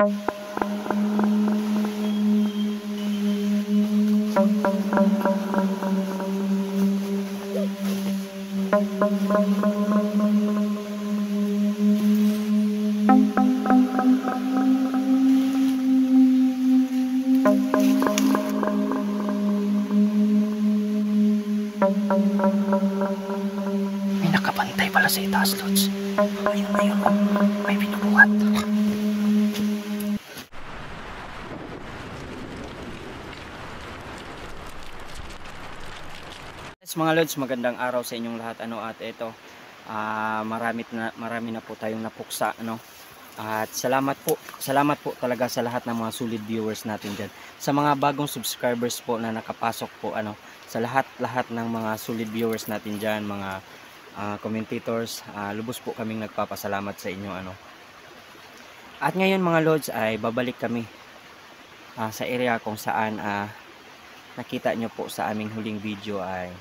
May nakabantay pala sa itaas, Lods. Ayun, ayun. May binubuhat. Yes, mga Lods, magandang araw sa inyong lahat. At ito, marami na po tayong napuksa. At salamat po talaga sa lahat ng mga solid viewers natin dyan. Sa mga bagong subscribers po na nakapasok po, sa lahat ng mga solid viewers natin dyan, mga commentators, lubos po kaming nagpapasalamat sa inyo. At ngayon mga Lods ay babalik kami sa area kung saan nakita nyo po sa aming huling video ay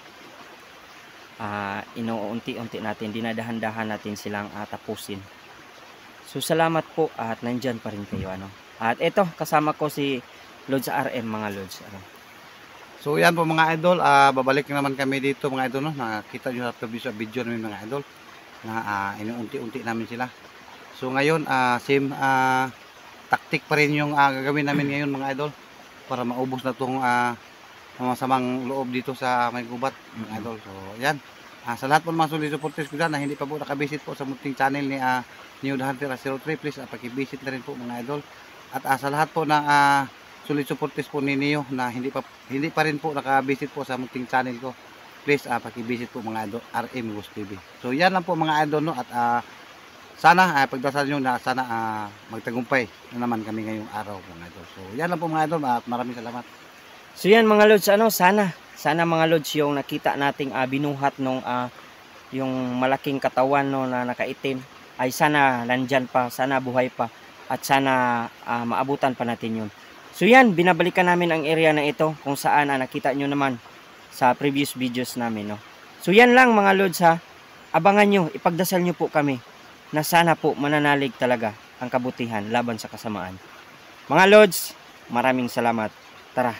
inuunti-unti natin, dinadahan-dahan natin silang tapusin. So salamat po at nandyan pa rin kayo. At ito, kasama ko si Lods RM, mga Lods. So yan po mga idol, babalik naman kami dito mga idol, nakita nyo sa video namin mga idol na inuunti-unti namin sila. So ngayon same taktik pa rin yung gagawin namin ngayon mga idol para maubos na itong masamang loob dito sa may gubat mga idol. So yan, sa lahat po mga solid supporters ko dyan na hindi pa po nakabisit po sa munting channel ni New The Hunter 03, please pakibisit na rin po mga idol. At sa lahat po ng solid supporters po ni Neo na hindi pa rin po nakabisit po sa munting channel ko, please pakibisit po mga idol, RM Ghost TV. So yan lang po mga idol, at sana pagdasal nyo na sana magtagumpay na naman kami ngayong araw mga idol. So yan lang po mga idol, at maraming salamat. So yan mga Lods, sana mga Lods yung nakita nating binuhat nung yung malaking katawan na nakaitim ay sana nandyan pa, sana buhay pa, at sana maabutan pa natin yun. So yan, binabalikan namin ang area na ito kung saan nakita nyo naman sa previous videos namin. So yan lang mga Lods, abangan nyo, ipagdasal nyo po kami na sana po mananalig talaga ang kabutihan laban sa kasamaan. Mga Lods, maraming salamat. Tara.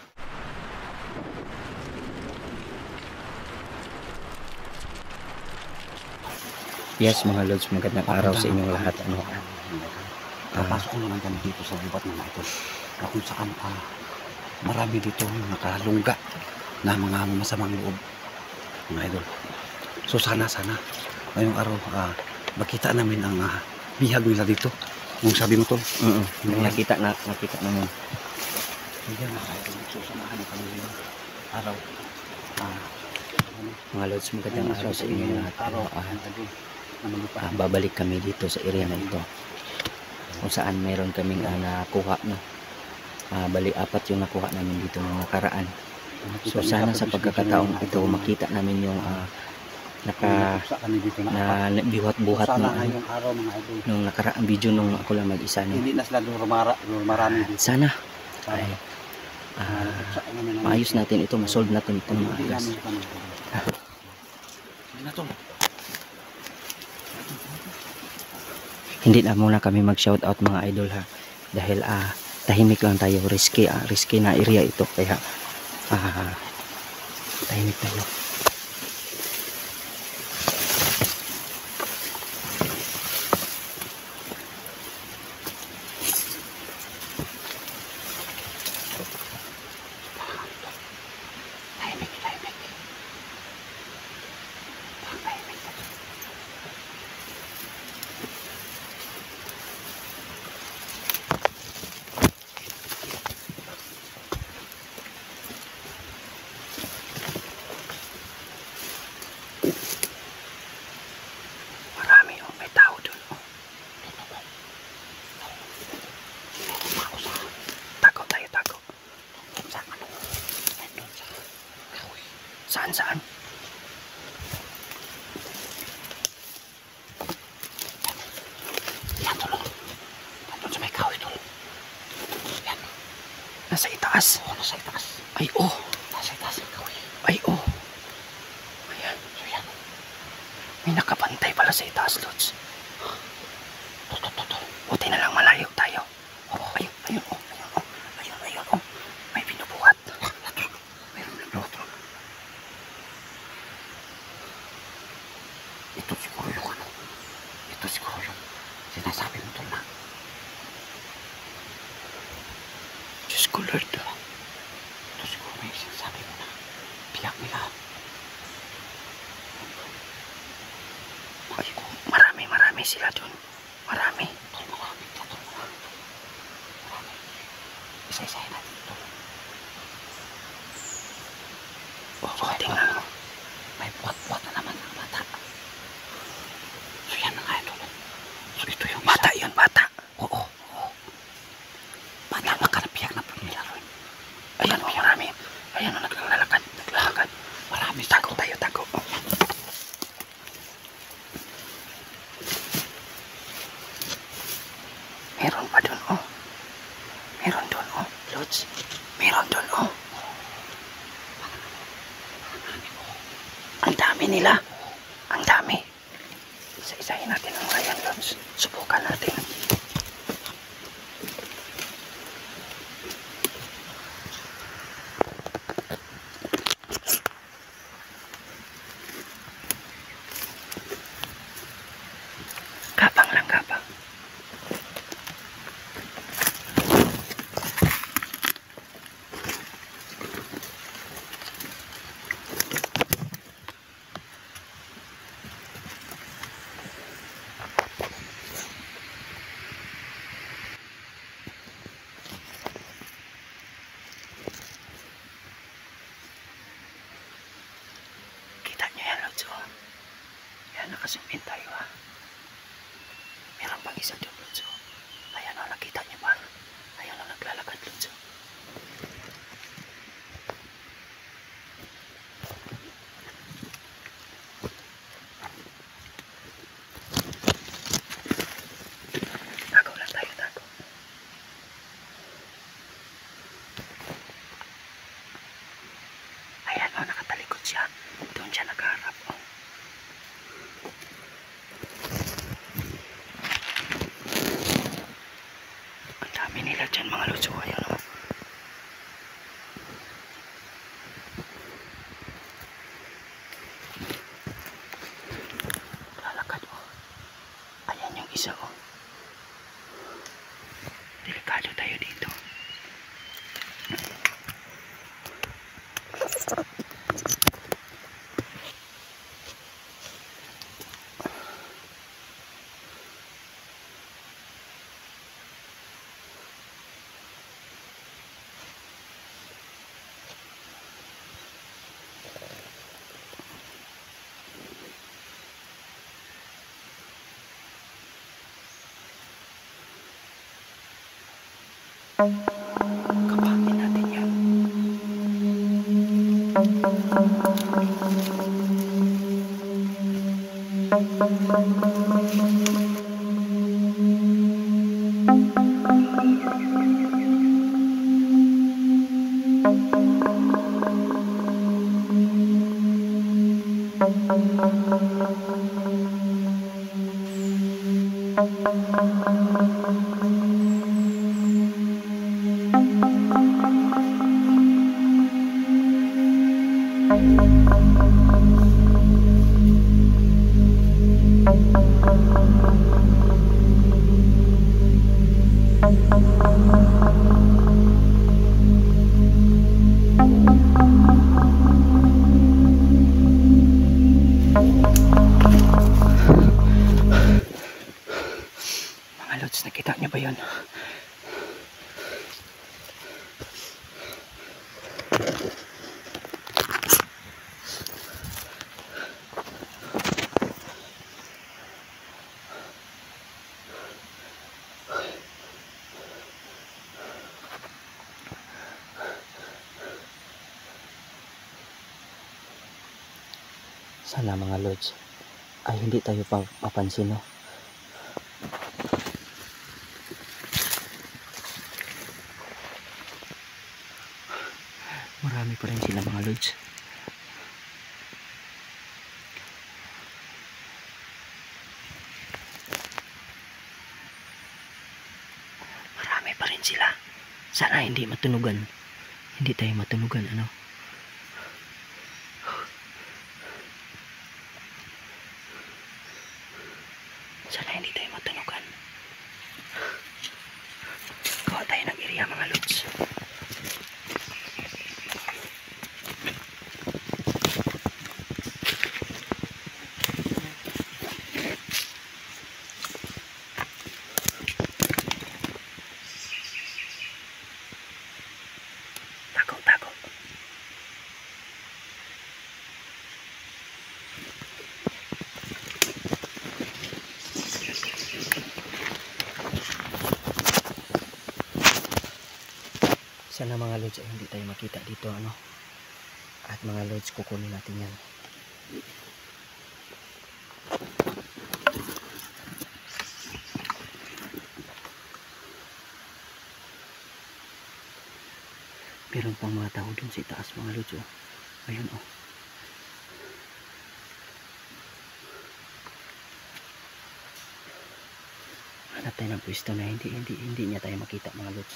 Yes mga Lods, magandang araw sa inyong lahat. Papasok naman kami dito sa gubat mga idol, kung saan marami dito nakalungga na mga masamang loob mga idol. So sana ngayong araw makita namin ang bihag nila dito. Kung sabi mo tol, nakita namin. Ayan mga idol, susamahan na kami ngayong araw. Mga Lods, magandang araw sa inyong lahat. Babalik kami dito sa area na ito kung saan meron kaming nakuha bali 4 yung nakuha namin dito ng nakaraan. So sana sa pagkakataong ito makita namin yung biwat-buhat nung nakaraang video nung ako lang mag-isa. Hindi na sila marami dito. Sana ay maayos natin ito, masolve natin ito ng maayos. Hindi na muna kami mag-shoutout mga idol dahil tahimik lang tayo, risky na area ito, kaya tahimik tayo. Saan? Yan tol. Nandun sa may kahoy tol. Yan. Nasa itaas. Oo, nasa itaas. Ay, oh. Nasa itaas ang kahoy. Ay, oh. Ayan. So yan. May nakabantay pala sa itaas, Lods. Tol. Buti na lang malayo tayo. ko, Lord. Ito siguro may sinasabi mo na. Biyak nila. Marami sila dun. Marami. Isa-isahin natin ito. Oo, tingnan mo. May buwat-buwat na naman ng bata. So yan na nga ito. So ito yung bata yun, bata. Oo. Bata nakarapiyak na pamilya ron. Ayan o, marami. Ayan o, naglalakad. Marami. Tago tayo, tago. Meron pa dun, oh. Meron dun, oh. Lods. Meron dun, oh. Ang dami nila. Ang dami. Isa-isahin natin ang ayan, Lods. Subukan natin. Gapang lang, gapang. Kita nyo yan, Lods, oh. Yan, nakasumpin tayo, ha. Meron pang isa doon, Lods, oh. Ayan, oh, nakita nyo ba? Ayan, oh, naglalakad, Lods, oh. Tago lang tayo, tago. Ayan, oh, nakatalikod siya. Doon siya nagharap, oh. Ang dami nila dyan, mga Lods, oh. Ayan, oh. Lalakad, oh. Ayan yung isa, oh. Delikado tayo dito. Kapangin natin yan. Mga Lods, nakita niyo ba yun? Sana mga Lods ay hindi tayo papansin, no? Marami pa rin sila, mga Lods. Marami pa rin sila. Sana hindi matunugan. Hindi tayo matunugan, ano? Sana hindi tayo matunugan. Gawa tayo ng area, mga Lods. Sana mga lods ay hindi tayo makita dito ano. At mga lods, kukunin natin yan. Meron pang mga tao dun sa itaas mga lods oh. Ayun oh. Hanap tayo ng pwesto na hindi niya tayo makita mga lods.